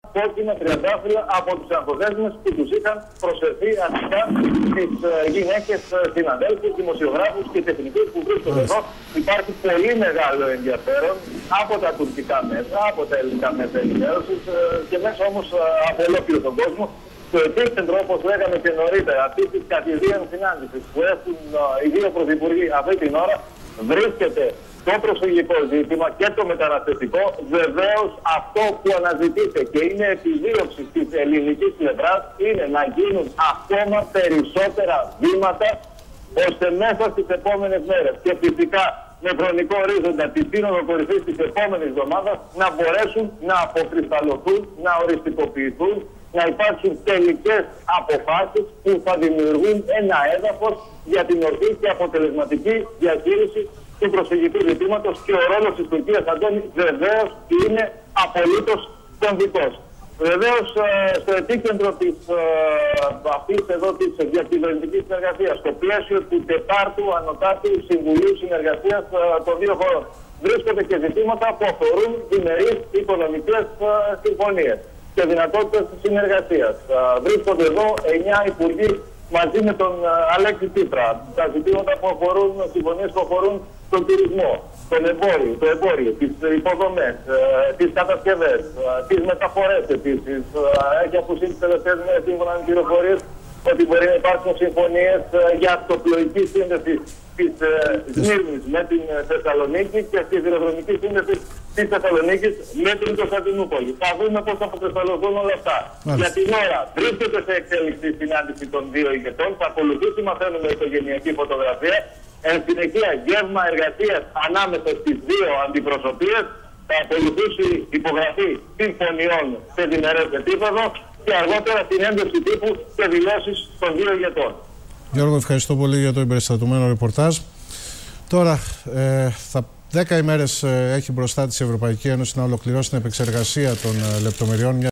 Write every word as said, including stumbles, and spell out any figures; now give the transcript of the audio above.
κόκκινα τριαντάφυλλα από τους αγχοδέσμες που τους είχαν προσφερθεί αρχικά στις γυναίκες συναδέλφους, δημοσιογράφους και τεχνικούς που βρίσκονται εδώ. Υπάρχει πολύ μεγάλο ενδιαφέρον από τα τουρκικά μέσα, από τα ελληνικά μέσα ενημέρωσης και μέσα όμως από ολόκληρο τον κόσμο. Στο επίκεντρο, όπως λέγαμε και νωρίτερα, αυτή τη κατηδίαν συνάντηση που έχουν οι δύο πρωθυπουργοί αυτή την ώρα, βρίσκεται το προσφυγικό ζήτημα και το μεταναστευτικό. Βεβαίως, αυτό που αναζητείται και είναι επιδίωξη της ελληνικής πλευράς είναι να γίνουν ακόμα περισσότερα βήματα ώστε μέσα στις επόμενες μέρες και φυσικά με χρονικό ορίζοντα τη σύνοδο κορυφής της επόμενης εβδομάδας να μπορέσουν να αποκρισταλωθούν, να οριστικοποιηθούν, να υπάρξουν τελικές αποφάσεις που θα δημιουργούν ένα έδαφος για την ορθή και αποτελεσματική διαχείριση του προσφυγικού ζητήματος και ο ρόλος της Τουρκίας, Αντώνη, βεβαίως είναι απολύτως κομβικός. Βεβαίως στο επίκεντρο της αυτής εδώ της διακυβερνητικής συνεργασίας, στο πλαίσιο του τετάρτου Ανωτάτου Συμβουλίου Συνεργασίας των δύο χωρών, βρίσκονται και ζητήματα που αφορούν διμερείς οικονομικές συμφωνίες και δυνατότητες συνεργασίας. Βρίσκονται εδώ εννιά υπουργοί μαζί με τον Αλέξη Τσίπρα. Τα ζητήματα που αφορούν, συμφωνίες που αφορούν τον τουρισμό, τον εμπόριο, το εμπόριο, τις υποδομές, τις κατασκευές, τις μεταφορές επίσης. Έχει αποσύρει τις τελευταίες μέρες σύμφωνα με πληροφορίες ότι μπορεί να υπάρξουν συμφωνίες για αυτοπλοϊκή σύνδεση της Σμύρνης με την Θεσσαλονίκη και στη σιδηροδρομική σύνδεση της Θεσσαλονίκης με την Κωνσταντινούπολη. Θα δούμε πώς θα αποκρισταλωθούν όλα αυτά. Μάλιστα. Για την ώρα βρίσκεται σε εξέλιξη η συνάντηση των δύο ηγετών. Θα ακολουθήσει, μαθαίνουμε, η οικογενειακή φωτογραφία. Εν συνεχεία, γεύμα εργασίας ανάμεσα στις δύο αντιπροσωπείες. Θα ακολουθήσει υπογραφή συμφωνιών σε διμερές επίπεδο και αργότερα την έντευξη τύπου και δηλώσεις των δύο ηγετών. Γιώργο, ευχαριστώ πολύ για το εμπεριστατωμένο ρεπορτάζ. Τώρα, ε, θα δέκα ημέρες ε, έχει μπροστά της η Ευρωπαϊκή Ένωση να ολοκληρώσει την επεξεργασία των ε, λεπτομεριών